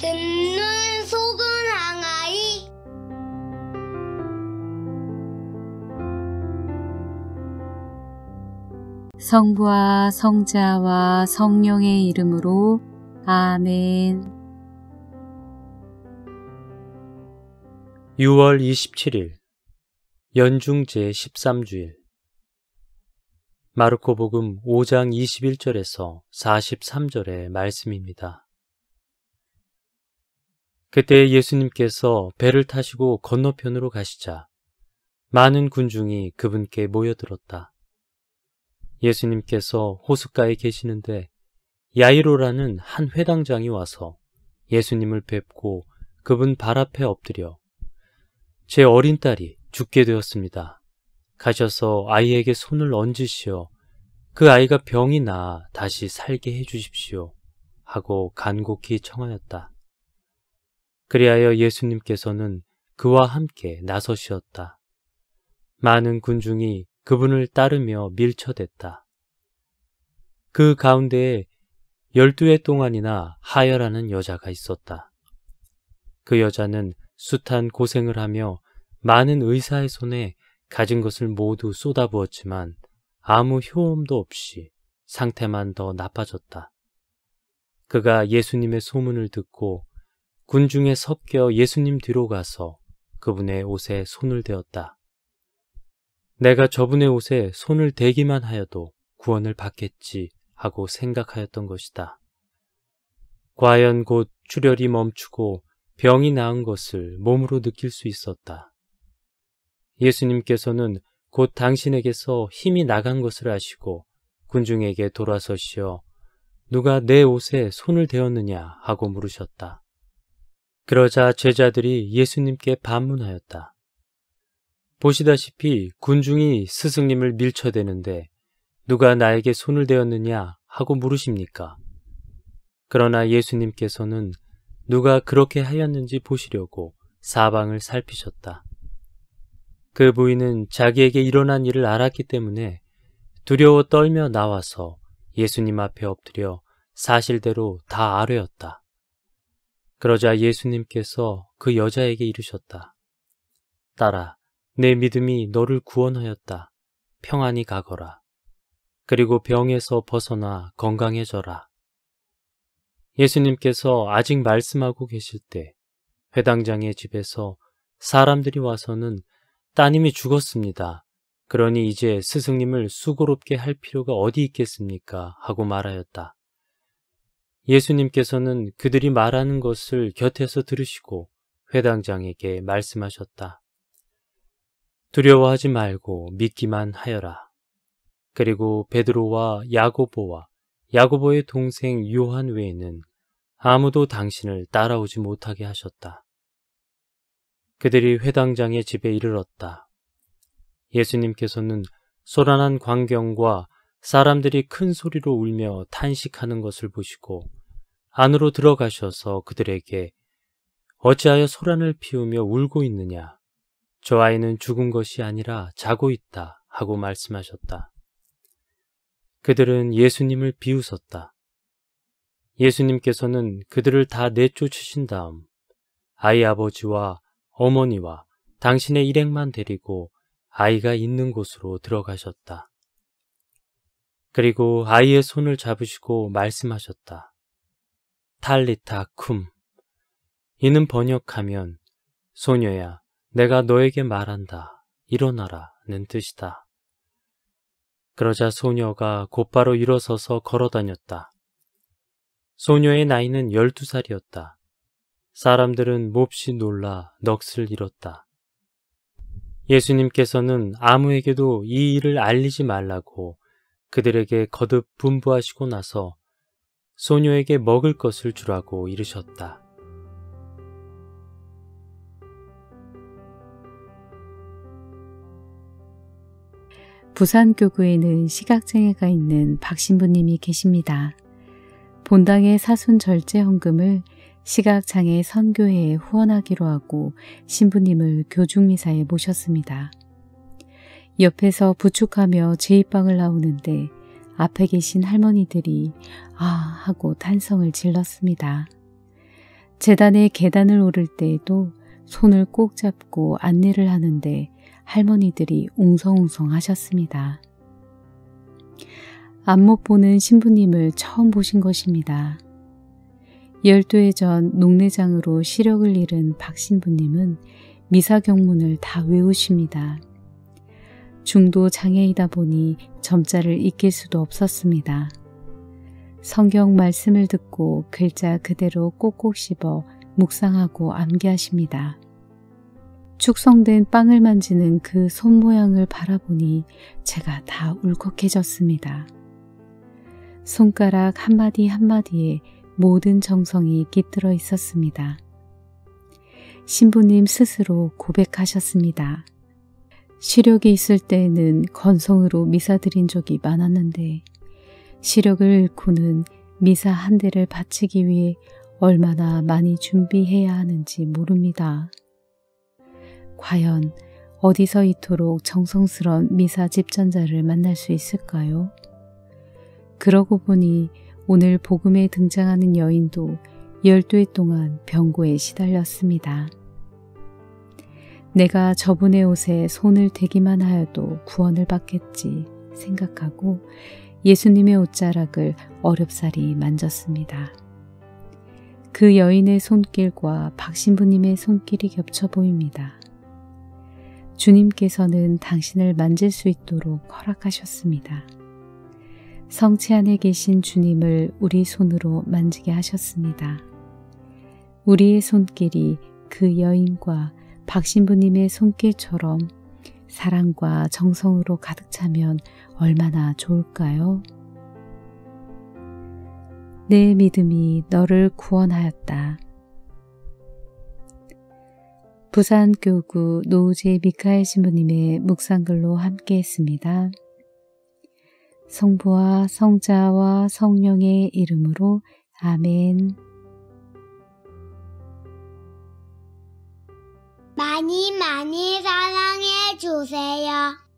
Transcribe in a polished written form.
듣는 속은 항아리. 성부와 성자와 성령의 이름으로 아멘. 6월 27일 연중 제13주일 마르코복음 5장 21절에서 43절의 말씀입니다. 그때 예수님께서 배를 타시고 건너편으로 가시자 많은 군중이 그분께 모여들었다. 예수님께서 호숫가에 계시는데 야이로라는 한 회당장이 와서 예수님을 뵙고 그분 발 앞에 엎드려 제 어린 딸이 죽게 되었습니다. 가셔서 아이에게 손을 얹으시어 그 아이가 병이 나아 다시 살게 해주십시오 하고 간곡히 청하였다. 그리하여 예수님께서는 그와 함께 나서시었다. 많은 군중이 그분을 따르며 밀쳐댔다. 그 가운데에 12해 동안이나 하여라는 여자가 있었다. 그 여자는 숱한 고생을 하며 많은 의사의 손에 가진 것을 모두 쏟아부었지만 아무 효험도 없이 상태만 더 나빠졌다. 그가 예수님의 소문을 듣고 군중에 섞여 예수님 뒤로 가서 그분의 옷에 손을 대었다. 내가 저분의 옷에 손을 대기만 하여도 구원을 받겠지 하고 생각하였던 것이다. 과연 곧 출혈이 멈추고 병이 나은 것을 몸으로 느낄 수 있었다. 예수님께서는 곧 당신에게서 힘이 나간 것을 아시고 군중에게 돌아서시어 누가 내 옷에 손을 대었느냐 하고 물으셨다. 그러자 제자들이 예수님께 반문하였다. 보시다시피 군중이 스승님을 밀쳐대는데 누가 나에게 손을 대었느냐 하고 물으십니까? 그러나 예수님께서는 누가 그렇게 하였는지 보시려고 사방을 살피셨다. 그 부인은 자기에게 일어난 일을 알았기 때문에 두려워 떨며 나와서 예수님 앞에 엎드려 사실대로 다 아뢰었다. 그러자 예수님께서 그 여자에게 이르셨다. 딸아, 내 믿음이 너를 구원하였다. 평안히 가거라. 그리고 병에서 벗어나 건강해져라. 예수님께서 아직 말씀하고 계실 때 회당장의 집에서 사람들이 와서는 따님이 죽었습니다. 그러니 이제 스승님을 수고롭게 할 필요가 어디 있겠습니까? 하고 말하였다. 예수님께서는 그들이 말하는 것을 곁에서 들으시고 회당장에게 말씀하셨다. 두려워하지 말고 믿기만 하여라. 그리고 베드로와 야고보와 야고보의 동생 요한 외에는 아무도 당신을 따라오지 못하게 하셨다. 그들이 회당장의 집에 이르렀다. 예수님께서는 소란한 광경과 사람들이 큰 소리로 울며 탄식하는 것을 보시고 안으로 들어가셔서 그들에게 어찌하여 소란을 피우며 울고 있느냐? 저 아이는 죽은 것이 아니라 자고 있다 하고 말씀하셨다. 그들은 예수님을 비웃었다. 예수님께서는 그들을 다 내쫓으신 다음 아이 아버지와 어머니와 당신의 일행만 데리고 아이가 있는 곳으로 들어가셨다. 그리고 아이의 손을 잡으시고 말씀하셨다. 탈리타 쿰. 이는 번역하면 소녀야, 내가 너에게 말한다. 일어나라는 뜻이다. 그러자 소녀가 곧바로 일어서서 걸어다녔다. 소녀의 나이는 12살이었다. 사람들은 몹시 놀라 넋을 잃었다. 예수님께서는 아무에게도 이 일을 알리지 말라고 그들에게 거듭 분부하시고 나서 소녀에게 먹을 것을 주라고 이르셨다. 부산교구에는 시각장애가 있는 박 신부님이 계십니다. 본당의 사순 절제 헌금을 시각장애 선교회에 후원하기로 하고 신부님을 교중미사에 모셨습니다. 옆에서 부축하며 제 입방을 나오는데 앞에 계신 할머니들이 아 하고 탄성을 질렀습니다. 재단의 계단을 오를 때에도 손을 꼭 잡고 안내를 하는데 할머니들이 웅성웅성 하셨습니다. 안못 보는 신부님을 처음 보신 것입니다. 12해 전 녹내장으로 시력을 잃은 박 신부님은 미사 경문을 다 외우십니다. 중도 장애이다 보니 점자를 익힐 수도 없었습니다. 성경 말씀을 듣고 글자 그대로 꼭꼭 씹어 묵상하고 암기하십니다. 축성된 빵을 만지는 그 손 모양을 바라보니 제가 다 울컥해졌습니다. 손가락 한마디 한마디에 모든 정성이 깃들어 있었습니다. 신부님 스스로 고백하셨습니다. 시력이 있을 때에는 건성으로 미사 드린 적이 많았는데 시력을 잃고는 미사 한 대를 바치기 위해 얼마나 많이 준비해야 하는지 모릅니다. 과연 어디서 이토록 정성스런 미사 집전자를 만날 수 있을까요? 그러고 보니 오늘 복음에 등장하는 여인도 12해 동안 병고에 시달렸습니다. 내가 저분의 옷에 손을 대기만 하여도 구원을 받겠지 생각하고 예수님의 옷자락을 어렵사리 만졌습니다. 그 여인의 손길과 박신부님의 손길이 겹쳐 보입니다. 주님께서는 당신을 만질 수 있도록 허락하셨습니다. 성체 안에 계신 주님을 우리 손으로 만지게 하셨습니다. 우리의 손길이 그 여인과 박신부님의 손길처럼 사랑과 정성으로 가득 차면 얼마나 좋을까요? 내 믿음이 너를 구원하였다. 부산교구 노우재 미카엘 신부님의 묵상글로 함께했습니다. 성부와 성자와 성령의 이름으로 아멘. 많이 많이 사랑해 주세요.